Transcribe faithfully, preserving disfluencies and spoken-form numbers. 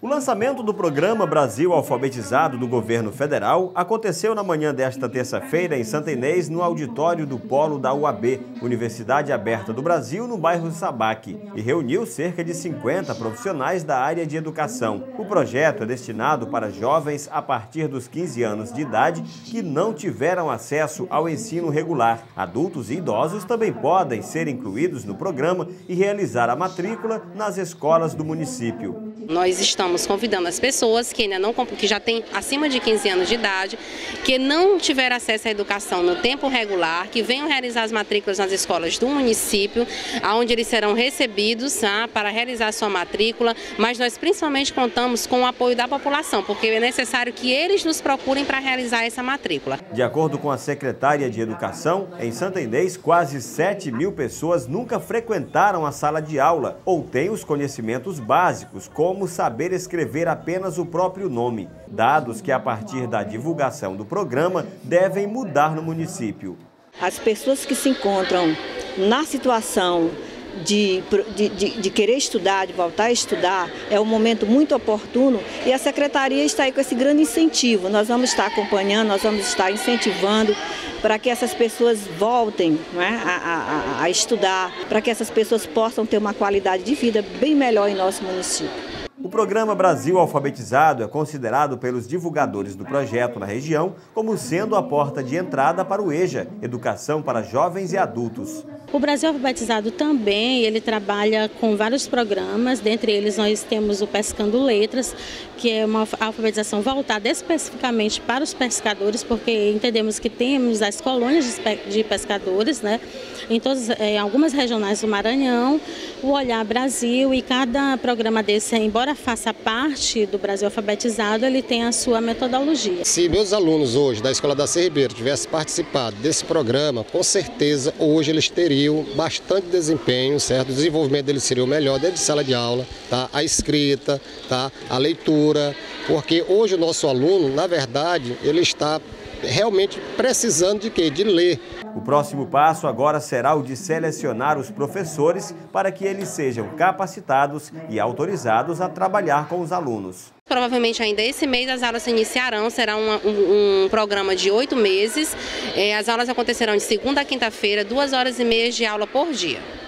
O lançamento do programa Brasil Alfabetizado do Governo Federal aconteceu na manhã desta terça-feira em Santa Inês, no auditório do Polo da U A B, Universidade Aberta do Brasil, no bairro Sabac, e reuniu cerca de cinquenta profissionais da área de educação. O projeto é destinado para jovens a partir dos quinze anos de idade que não tiveram acesso ao ensino regular. Adultos e idosos também podem ser incluídos no programa e realizar a matrícula nas escolas do município. Nós estamos convidando as pessoas que ainda não que já têm acima de quinze anos de idade, que não tiveram acesso à educação no tempo regular, que venham realizar as matrículas nas escolas do município, onde eles serão recebidos ah, para realizar a sua matrícula, mas nós principalmente contamos com o apoio da população, porque é necessário que eles nos procurem para realizar essa matrícula. De acordo com a secretária de Educação, em Santa Inês, quase sete mil pessoas nunca frequentaram a sala de aula ou têm os conhecimentos básicos, como como saber escrever apenas o próprio nome. Dados que, a partir da divulgação do programa, devem mudar no município. As pessoas que se encontram na situação de, de, de, de querer estudar, de voltar a estudar, é um momento muito oportuno e a Secretaria está aí com esse grande incentivo. Nós vamos estar acompanhando, nós vamos estar incentivando para que essas pessoas voltem, né, a, a, a estudar, para que essas pessoas possam ter uma qualidade de vida bem melhor em nosso município. O programa Brasil Alfabetizado é considerado pelos divulgadores do projeto na região como sendo a porta de entrada para o EJA, Educação para Jovens e Adultos. O Brasil Alfabetizado também, ele trabalha com vários programas, dentre eles nós temos o Pescando Letras, que é uma alfabetização voltada especificamente para os pescadores, porque entendemos que temos as colônias de pescadores, né, em, todas, em algumas regionais do Maranhão, o Olhar Brasil, e cada programa desse, embora faça parte do Brasil Alfabetizado, ele tem a sua metodologia. Se meus alunos hoje da Escola da Serra Ribeiro tivessem participado desse programa, com certeza hoje eles teriam bastante desempenho, certo? O desenvolvimento deles seria o melhor, desde sala de aula, tá? A escrita, tá? A leitura, porque hoje o nosso aluno, na verdade, ele está realmente precisando de quê? De ler. O próximo passo agora será o de selecionar os professores para que eles sejam capacitados e autorizados a trabalhar com os alunos. Provavelmente ainda esse mês as aulas se iniciarão, será uma, um, um programa de oito meses. É, as aulas acontecerão de segunda a quinta-feira, duas horas e meia de aula por dia.